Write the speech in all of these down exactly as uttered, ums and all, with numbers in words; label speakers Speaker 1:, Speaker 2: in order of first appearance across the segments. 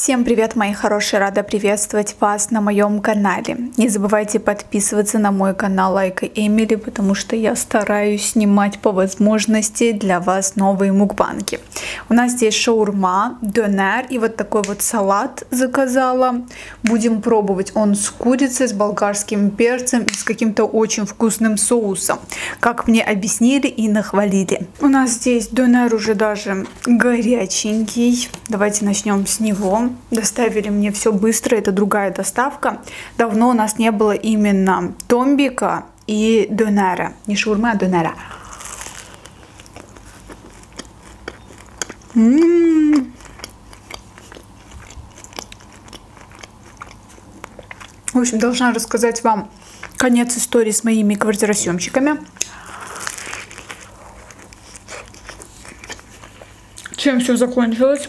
Speaker 1: Всем привет, мои хорошие! Рада приветствовать вас на моем канале. Не забывайте подписываться на мой канал Лайка Эмили, потому что я стараюсь снимать по возможности для вас новые мукбанги. У нас здесь шаурма, донер и вот такой вот салат заказала. Будем пробовать. Он с курицей, с болгарским перцем и с каким-то очень вкусным соусом, как мне объяснили и нахвалили. У нас здесь донер уже даже горяченький. Давайте начнем с него. Доставили мне все быстро, это другая доставка. Давно у нас не было именно томбика и донера. Не шаурмы, а донера. М-м-м. В общем, должна рассказать вам конец истории с моими квартиросъемщиками. Чем все закончилось?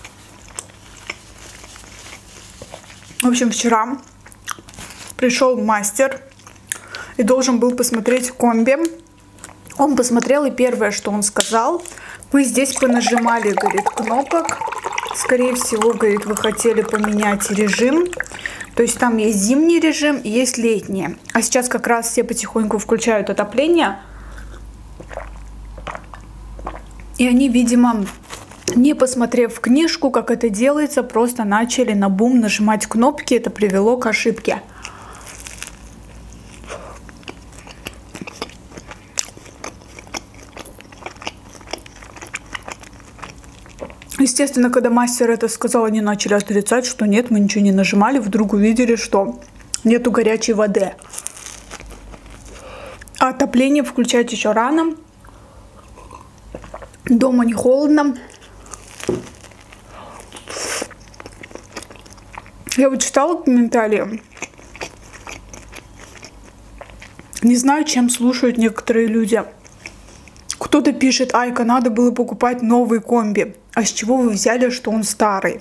Speaker 1: В общем, вчера пришел мастер и должен был посмотреть комби. Он посмотрел, и первое, что он сказал: вы здесь понажимали, говорит, кнопок. Скорее всего, говорит, вы хотели поменять режим. То есть там есть зимний режим и есть летний. А сейчас как раз все потихоньку включают отопление. И они, видимо, не посмотрев книжку, как это делается, просто начали на бум нажимать кнопки. Это привело к ошибке. Естественно, когда мастер это сказал, они начали отрицать, что нет, мы ничего не нажимали. Вдруг увидели, что нету горячей воды. А отопление включать еще рано. Дома не холодно. Я вот читала комментарии. Не знаю, чем слушают некоторые люди. Кто-то пишет: Айка, надо было покупать новый комби. А с чего вы взяли, что он старый?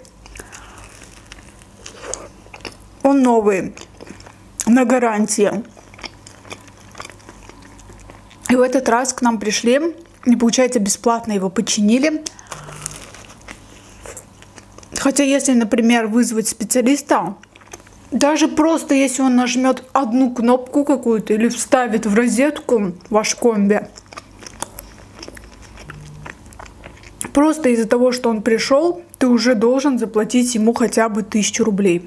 Speaker 1: Он новый, на гарантии. И в этот раз к нам пришли, и, получается, бесплатно его починили. Хотя, если, например, вызвать специалиста, даже просто если он нажмет одну кнопку какую-то или вставит в розетку ваш комби, просто из-за того, что он пришел, ты уже должен заплатить ему хотя бы тысячу рублей.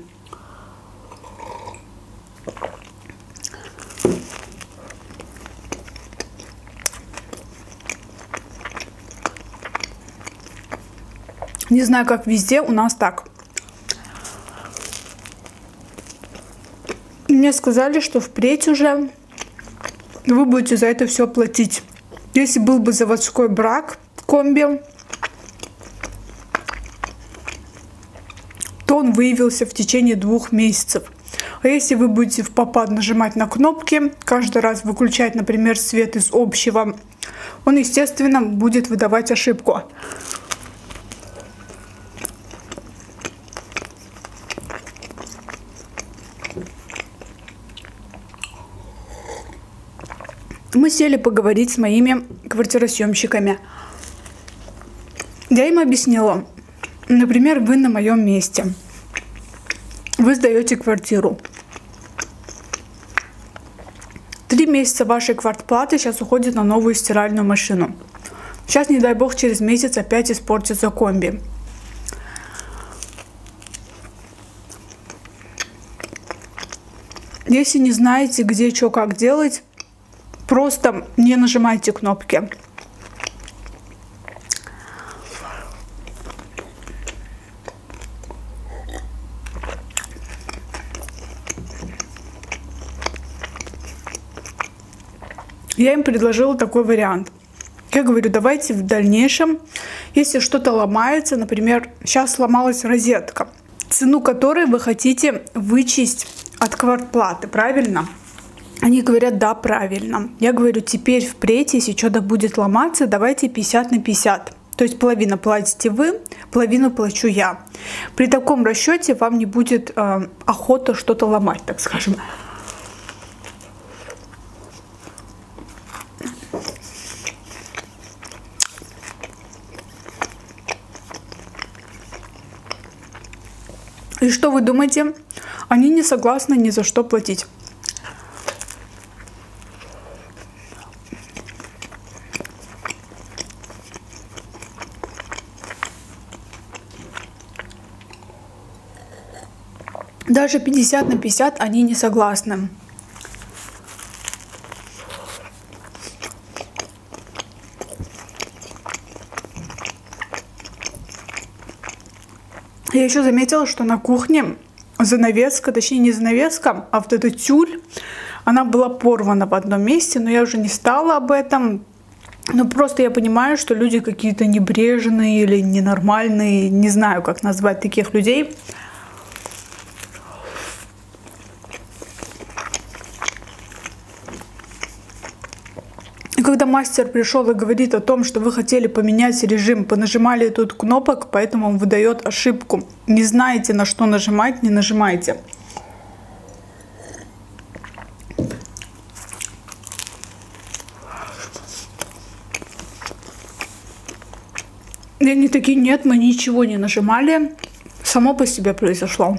Speaker 1: Не знаю, как везде, у нас так. Мне сказали, что впредь уже вы будете за это все платить. Если был бы заводской брак комби, то он выявился в течение двух месяцев. А если вы будете в попад нажимать на кнопки, каждый раз выключать, например, свет из общего, он, естественно, будет выдавать ошибку. Мы сели поговорить с моими квартиросъемщиками. Я им объяснила. Например, вы на моем месте. Вы сдаете квартиру. Три месяца вашей квартплаты сейчас уходит на новую стиральную машину. Сейчас, не дай бог, через месяц опять испортится комби. Если не знаете, где что как делать, просто не нажимайте кнопки. Я им предложила такой вариант. Я говорю, давайте в дальнейшем, если что-то ломается, например, сейчас сломалась розетка, цену которой вы хотите вычесть от квартплаты, правильно? Они говорят, да, правильно. Я говорю, теперь впредь, если что-то будет ломаться, давайте пятьдесят на пятьдесят. То есть половину платите вы, половину плачу я. При таком расчете вам не будет э, охота что-то ломать, так скажем. И что вы думаете? Они не согласны ни за что платить. Даже пятьдесят на пятьдесят они не согласны. Я еще заметила, что на кухне занавеска, точнее не занавеска, а вот эта тюль, она была порвана в одном месте, но я уже не стала об этом. Ну просто я понимаю, что люди какие-то небрежные или ненормальные, не знаю, как назвать таких людей. И когда мастер пришел и говорит о том, что вы хотели поменять режим, понажимали тут кнопок, поэтому он выдает ошибку. Не знаете, на что нажимать, не нажимайте. И они такие: нет, мы ничего не нажимали, само по себе произошло.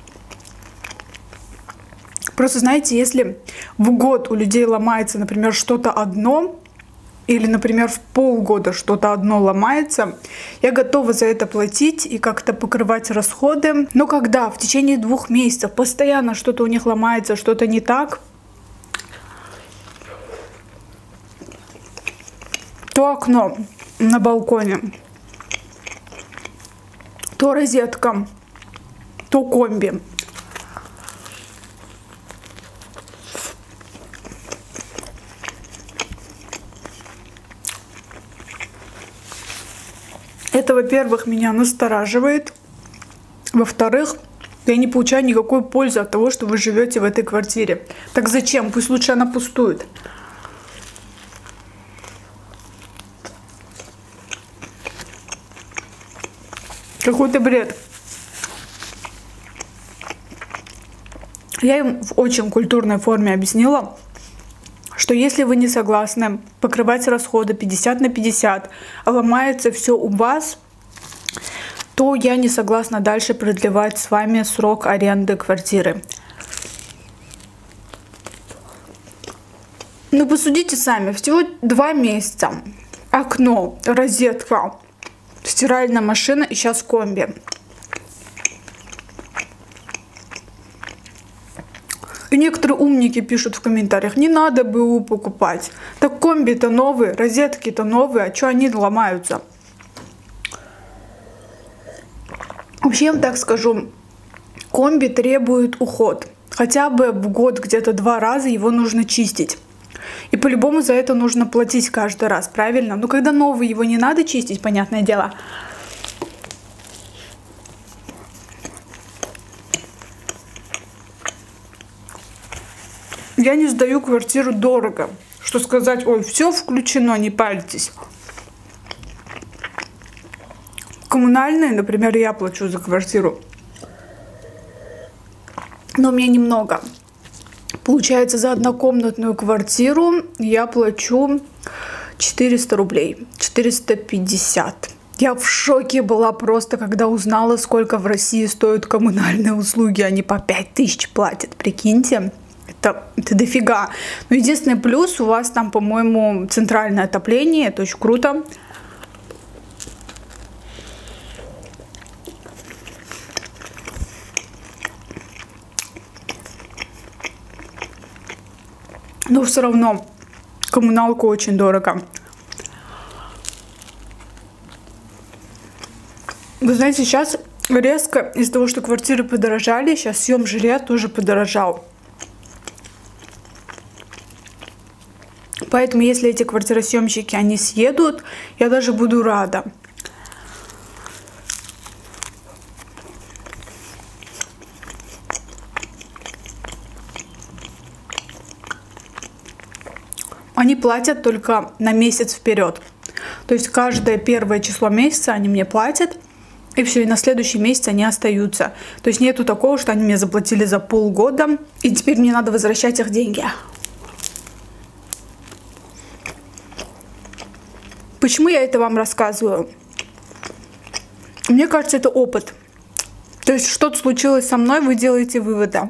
Speaker 1: Просто знаете, если в год у людей ломается, например, что-то одно, или, например, в полгода что-то одно ломается, я готова за это платить и как-то покрывать расходы. Но когда в течение двух месяцев постоянно что-то у них ломается, что-то не так, то окно на балконе, то розетка, то комби. Это, во-первых, меня настораживает. Во-вторых, я не получаю никакой пользы от того, что вы живете в этой квартире. Так зачем? Пусть лучше она пустует. Какой-то бред. Я им в очень культурной форме объяснила, что если вы не согласны покрывать расходы пятьдесят на пятьдесят, а ломается все у вас, то я не согласна дальше продлевать с вами срок аренды квартиры. Ну, посудите сами, всего два месяца. Окно, розетка, стиральная машина и сейчас комби. И некоторые умники пишут в комментариях: не надо БУ покупать. Так комби-то новые, розетки-то новые, а что они ломаются? Вообще, я вам так скажу, комби требует уход. Хотя бы в год где-то два раза его нужно чистить. И по-любому за это нужно платить каждый раз, правильно? Но когда новый, его не надо чистить, понятное дело. Я не сдаю квартиру дорого. Что сказать: ой, все включено, не пальтесь. Коммунальные, например, я плачу за квартиру, но у меня немного. Получается, за однокомнатную квартиру я плачу четыреста рублей, четыреста пятьдесят. Я в шоке была просто, когда узнала, сколько в России стоят коммунальные услуги. Они по пять тысяч платят, прикиньте. Это, это дофига. Но единственный плюс, у вас там, по-моему, центральное отопление. Это очень круто. Но все равно коммуналку очень дорого. Вы знаете, сейчас резко из-за того, что квартиры подорожали, сейчас съем жилья тоже подорожал. Поэтому, если эти квартиросъемщики, они съедут, я даже буду рада. Они платят только на месяц вперед. То есть каждое первое число месяца они мне платят, и все, и на следующий месяц они остаются. То есть нету такого, что они мне заплатили за полгода, и теперь мне надо возвращать их деньги. Почему я это вам рассказываю? Мне кажется, это опыт. То есть что-то случилось со мной, вы делаете выводы.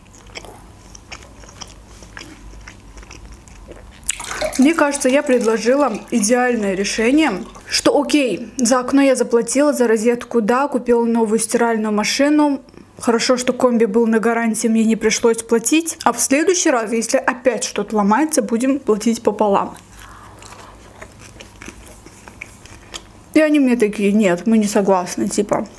Speaker 1: Мне кажется, я предложила идеальное решение, что окей, за окно я заплатила, за розетку да, купила новую стиральную машину. Хорошо, что комби был на гарантии, мне не пришлось платить. А в следующий раз, если опять что-то ломается, будем платить пополам. И они мне такие: нет, мы не согласны, типа.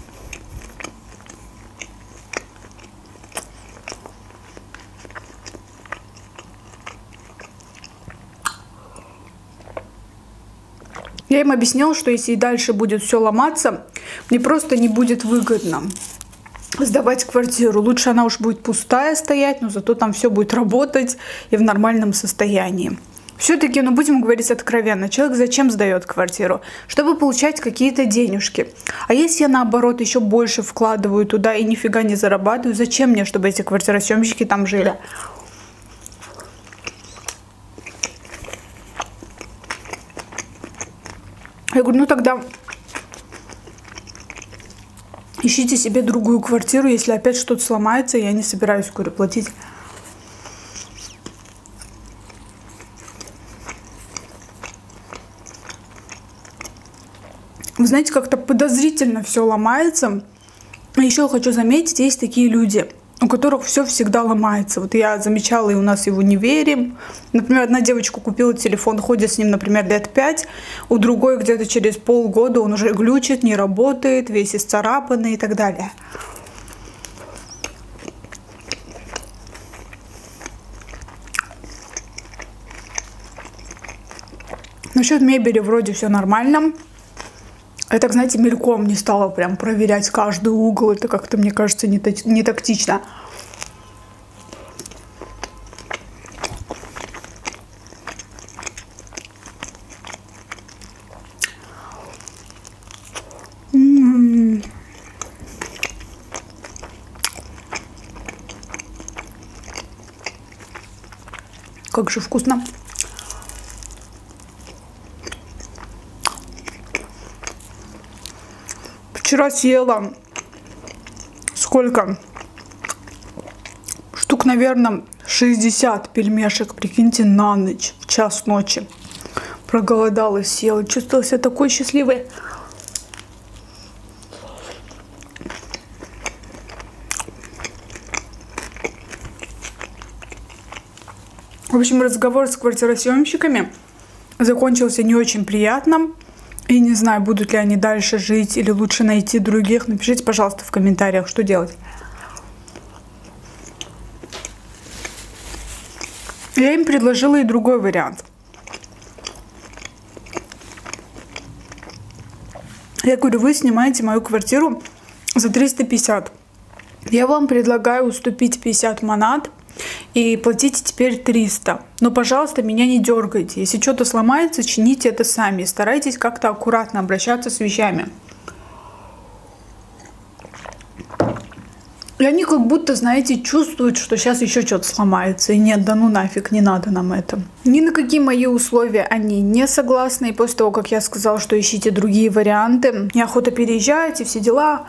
Speaker 1: Я им объяснила, что если и дальше будет все ломаться, мне просто не будет выгодно сдавать квартиру. Лучше она уж будет пустая стоять, но зато там все будет работать и в нормальном состоянии. Все-таки, ну будем говорить откровенно, человек зачем сдает квартиру? Чтобы получать какие-то денежки. А если я наоборот еще больше вкладываю туда и нифига не зарабатываю, зачем мне, чтобы эти квартиросъемщики там жили? Я говорю, ну тогда ищите себе другую квартиру, если опять что-то сломается, я не собираюсь, говорю, платить. Вы знаете, как-то подозрительно все ломается. Еще хочу заметить, есть такие люди, у которых все всегда ломается. Вот я замечала и у нас и в универе. Например, одна девочка купила телефон, ходит с ним, например, лет пять. У другой где-то через полгода он уже глючит, не работает, весь исцарапанный и так далее. Насчет мебели вроде все нормально. Я так, знаете, мельком не стала прям проверять каждый угол. Это как-то, мне кажется, не, не тактично. М-м-м. Как же вкусно. Вчера съела сколько? Штук, наверное, шестьдесят пельмешек, прикиньте, на ночь, в час ночи. Проголодалась, съела, чувствовала себя такой счастливой. В общем, разговор с квартиросъемщиками закончился не очень приятно. И не знаю, будут ли они дальше жить или лучше найти других. Напишите, пожалуйста, в комментариях, что делать. Я им предложила и другой вариант. Я говорю, вы снимаете мою квартиру за триста пятьдесят. Я вам предлагаю уступить пятьдесят манат и платите теперь триста. Но, пожалуйста, меня не дергайте. Если что-то сломается, чините это сами. Старайтесь как-то аккуратно обращаться с вещами. И они как будто, знаете, чувствуют, что сейчас еще что-то сломается. И нет, да ну нафиг, не надо нам это. Ни на какие мои условия они не согласны. И после того, как я сказала, что ищите другие варианты, неохота переезжать и все дела.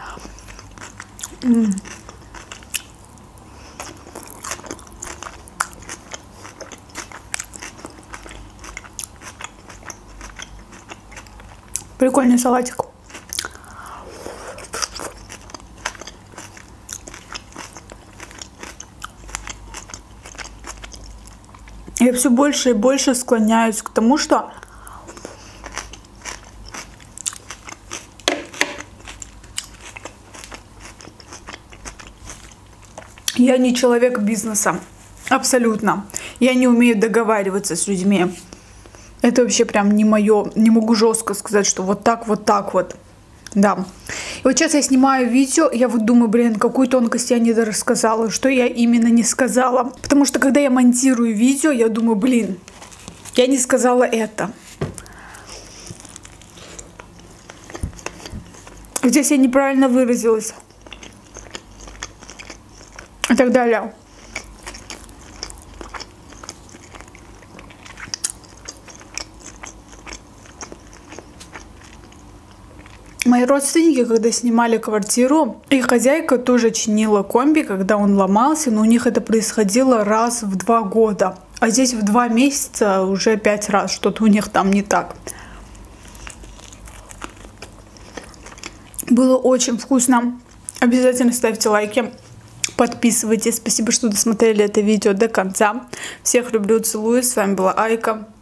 Speaker 1: Прикольный салатик. Я все больше и больше склоняюсь к тому, что я не человек бизнеса. Абсолютно. Я не умею договариваться с людьми. Это вообще прям не мое. Не могу жестко сказать, что вот так, вот так вот. Да. И вот сейчас я снимаю видео, я вот думаю, блин, какую тонкость я не рассказала, что я именно не сказала. Потому что когда я монтирую видео, я думаю, блин, я не сказала это. Здесь я неправильно выразилась. И так далее. Мои родственники, когда снимали квартиру, их хозяйка тоже чинила комби, когда он ломался, но у них это происходило раз в два года. А здесь в два месяца уже пять раз, что-то у них там не так. Было очень вкусно. Обязательно ставьте лайки, подписывайтесь. Спасибо, что досмотрели это видео до конца. Всех люблю, целую. С вами была Айка.